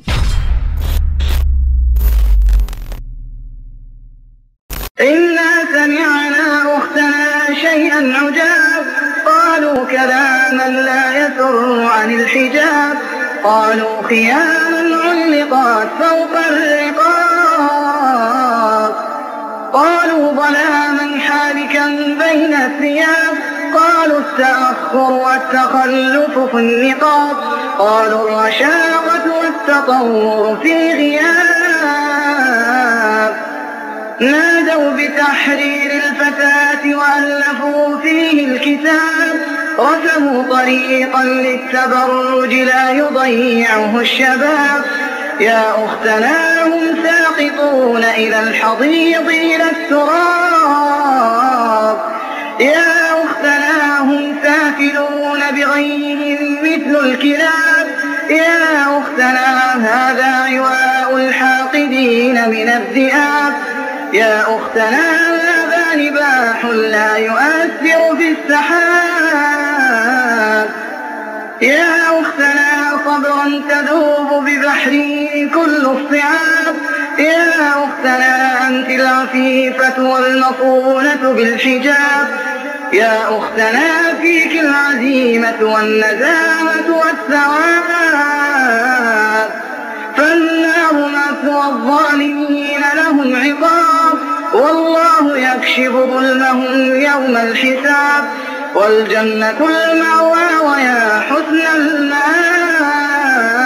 إنا سمعنا أختنا شيئا عجاب قالوا كلاما لا يسر عن الحجاب قالوا خياما علقات فوق الرقاب قالوا ظلاما حالكا بين الثياب قالوا التأخر والتخلف في النقاب قالوا الرشاقة والتطور في غياب نادوا بتحرير الفتاة وألفوا فيه الكتاب رسموا طريقا للتبرج لا يضيعه الشباب يا أختنا هم ساقطون إلى الحضيض إلى التراب يا أختنا هم سافلون بغيهم مثل الكلاب يا أختنا هذا عواء الحاقدين من الذئاب يا أختنا هذا نباح لا يؤثر في السحاب يا أختنا صبرا تذوب ببحره كل الصعاب يا أختنا أنت العفيفة والمصونة بالحجاب يا أختنا فيك العزيمة والنزاهة والثواب فالنار مثوى الظالمين لهم عقاب والله يكشف ظلمهم يوم الحساب والجنة المأوى ويا حسن المآب